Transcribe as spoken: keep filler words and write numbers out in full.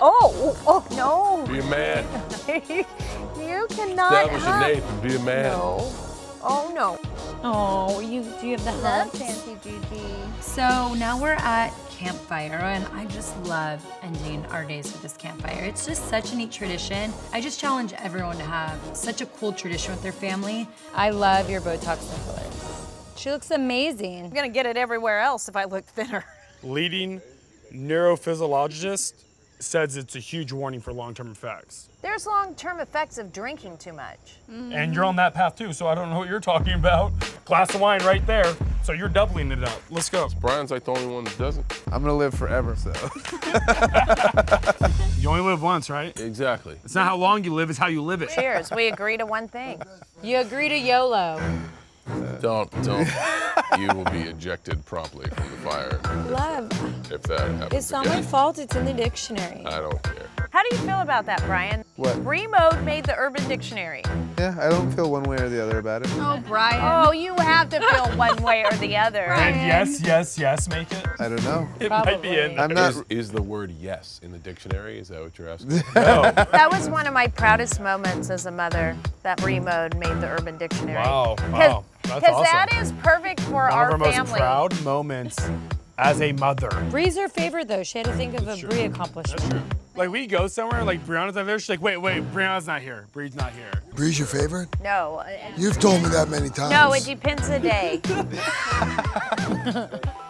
Oh, oh, no. Be a man. You cannot Establish hug. a Nathan. Be a man. No. Oh, no. Oh, you do you have the Love hugs? Fancy Gigi. So now we're at campfire, and I just love ending our days with this campfire. It's just such a neat tradition. I just challenge everyone to have such a cool tradition with their family. I love your Botox fillers. She looks amazing. I'm gonna get it everywhere else if I look thinner. Leading neurophysiologist says it's a huge warning for long-term effects. There's long-term effects of drinking too much. Mm-hmm. And you're on that path too, so I don't know what you're talking about. Glass of wine right there, so you're doubling it up. Let's go. Brian's like the only one that doesn't. I'm gonna live forever, so. You only live once, right? Exactly. It's not how long you live, it's how you live it. Cheers, we agree to one thing. You agree to YOLO. Don't, don't. You will be ejected promptly from the fire Love, if that happens it's not again. my fault, it's in the dictionary. I don't care. How do you feel about that, Brian? What? Brie Mode made the Urban Dictionary. Yeah, I don't feel one way or the other about it. Oh, Brian. Oh, you have to feel one way or the other. And yes, yes, yes, make it. I don't know. It might be in there. I'm not. Is, is the word yes in the dictionary? Is that what you're asking? No. That was one of my proudest moments as a mother, that Brie Mode made the Urban Dictionary. Wow, wow, that's Because awesome. that is perfect for One our, of our most family. proud moments as a mother. Bree's her favorite though. She had to think of a Brie accomplishment. That's true. Like we go somewhere, like Brianna's not there, she's like, wait, wait, Brianna's not here. Bree's not here. Bree's your favorite? No. You've told me that many times. No, it depends the day.